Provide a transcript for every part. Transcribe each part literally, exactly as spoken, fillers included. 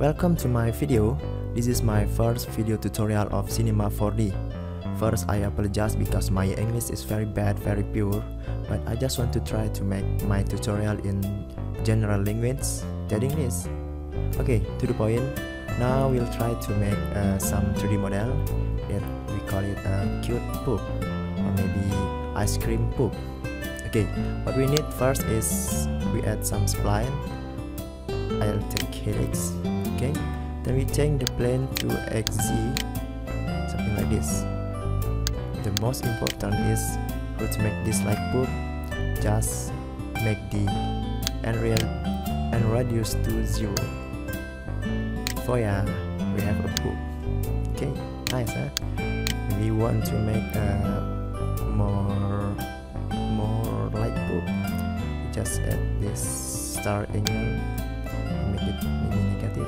Welcome to my video. This is my first video tutorial of Cinema four D. First, I apologize because my English is very bad, very pure, but I just want to try to make my tutorial in general language, that English. Okay, to the point. Now we'll try to make uh, some three D model that we call it a cute poop or maybe ice cream poop. Okay, what we need first is we add some spline. I'll take helix. Okay, then we change the plane to X Z, something like this. The most important is how to make this like poop. Just make the and real and radius to zero. So yeah, we have a poop. Okay, nice, huh? We want to make a more more like poop. We just add this star angle. Make it maybe negative.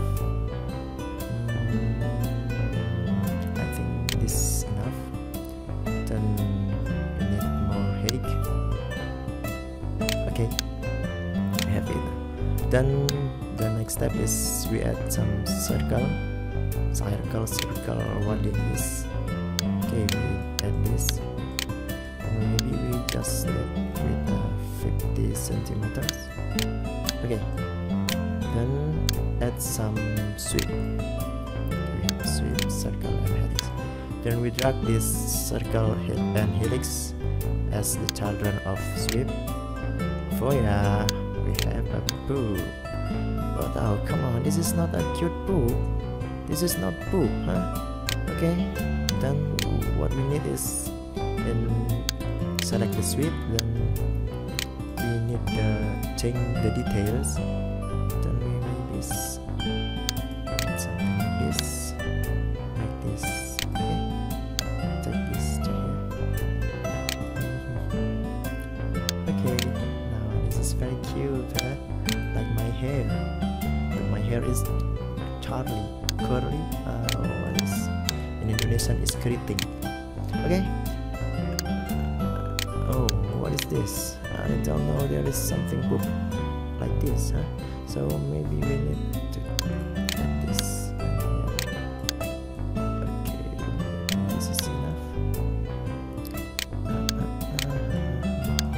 Hmm, I think this is enough. Then we need more height. Okay, we have it. Then the next step is we add some circle, circle, circle. What is this? Okay, we add this. And maybe we just need with uh, fifty centimeters. Okay. Then add some sweep. We have sweep, circle, and helix. Then we drag this circle and helix as the children of sweep. Oh yeah, we have a poop. But oh come on, this is not a cute poop. This is not poop, huh? Okay. Then what we need is then select the sweep. Then we need to change the details. Something like this, like this. Okay, take this to here. Okay, now this is very cute, huh? Like my hair, but my hair is Charlie, curly. Uh, what is in Indonesian is keriting. Okay. Oh, what is this? I don't know. There is something poop like this, huh? So maybe we need to add this. Okay, this is enough. Uh, uh, uh.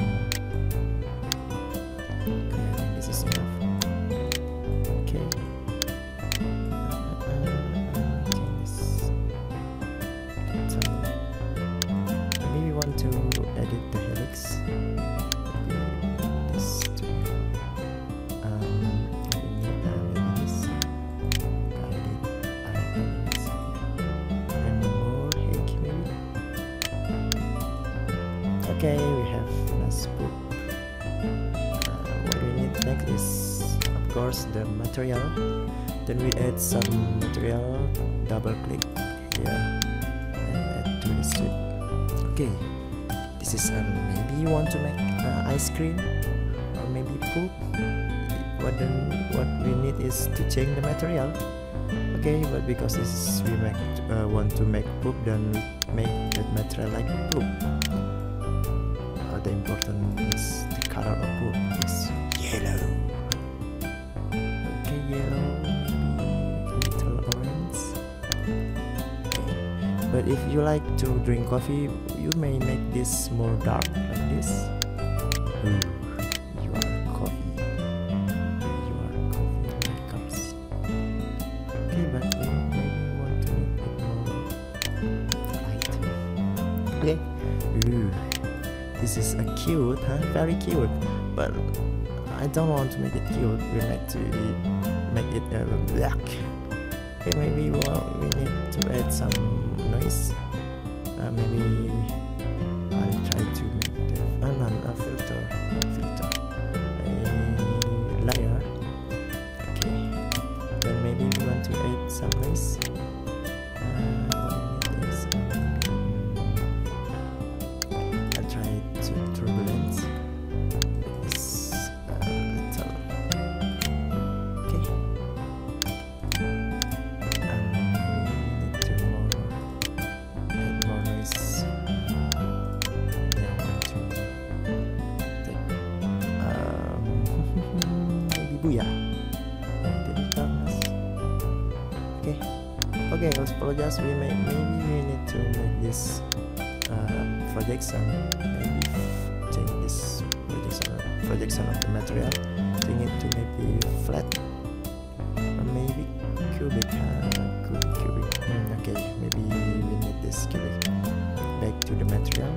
Okay, I think this is enough. Okay. Uh, uh, this. So maybe we want to edit the helix. Okay, we have nice poop. Uh, what we need next is, of course, the material. Then we add some material, double click here, and add to the sweep. Okay, this is um, maybe you want to make uh, ice cream or maybe poop. What then? What we need is to change the material. Okay, but because this we make uh, want to make poop, then we make that material like poop. The important is the color of poop is yellow. Okay, yellow, maybe a little orange. Okay. But if you like to drink coffee, you may make this more dark like this. Ooh, you are coffee. You are coffee makers. Okay, but you maybe want to make it more light. Okay. Ooh. This is a cute, huh? Very cute. But I don't want to make it cute. We like to make it uh, black. Okay, maybe well, we need to add some noise. Uh, maybe I'll try to make the uh, no, a filter, filter, a layer. Okay. Then maybe we want to add some noise. Turbulence is a little okay, and we need to more add more noise. Then I want to take um, maybe booyah. And then darkness. Okay, I apologize. We may maybe we need to make this uh, projection. Maybe change this projection projection of the material. Change it to maybe flat or maybe cubic. Uh, cubic, cubic. Mm, okay, maybe we need this cubic. Back to the material.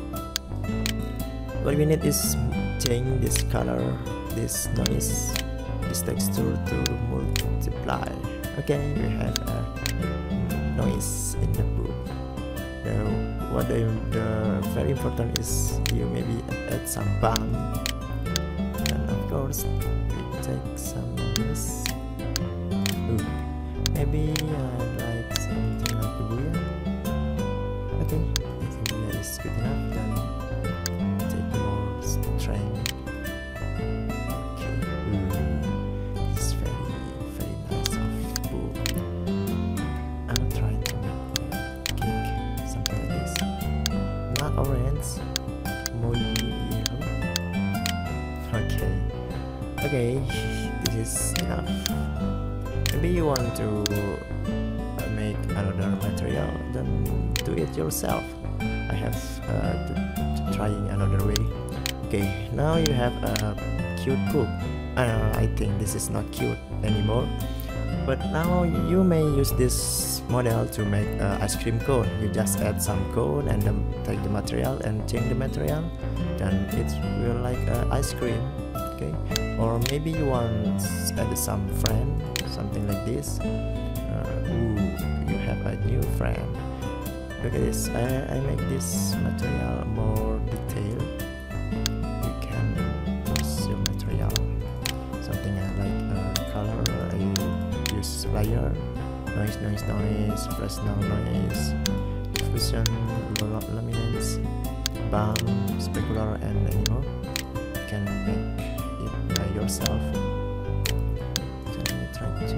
What we need is change this color, this noise, this texture to multiply. Okay, we have a noise in the book. The, what the, the very important is you maybe add some bump, and of course we take some noise. Ooh, maybe I like something like the booyah. Okay, I think booyah is good enough. Then take more strength. Okay, ooh, it's very very nice of book. I'll try to make a cake, something like this. Not orange, more yellow. Okay, okay, this is enough. Maybe you want to make another material, then do it yourself. I have uh, to, to trying another way. Okay, now you have a cute cook. Uh, I think this is not cute anymore. But now you may use this model to make uh, ice cream cone. You just add some cone and then take the material and change the material, then it will like uh, ice cream. Okay, or maybe you want add some frame, something like this. Uh, ooh, you have a new frame. Look at this. I, I make this material more detailed. You can use your material. Something I like uh, color. I use layer, noise, noise, noise, Fresnel noise, diffusion, luminance, bump, specular, and any more. You can make it by yourself. So let me try to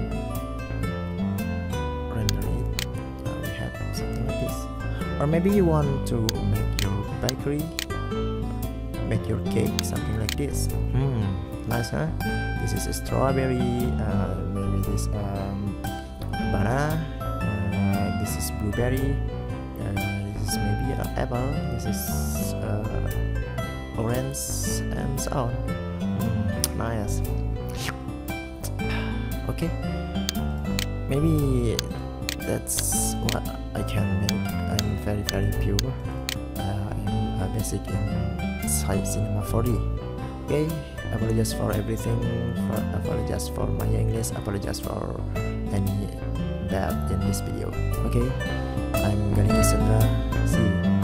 render it. Uh, we have something like this. Or maybe you want to make your bakery, make your cake, something like this. Hmm, nice, huh? This is a strawberry, uh, maybe this um, banana, uh, this is blueberry, uh, this is maybe an apple, this is uh, orange, and so on. Mm, nice. Okay, maybe that's what I can make. I'm very very pure. uh, I'm a basic in Cinema four D. Okay, apologize for everything, for apologize for my English, apologize for any bad in this video. Okay, I'm Ganesh Chandra. See you.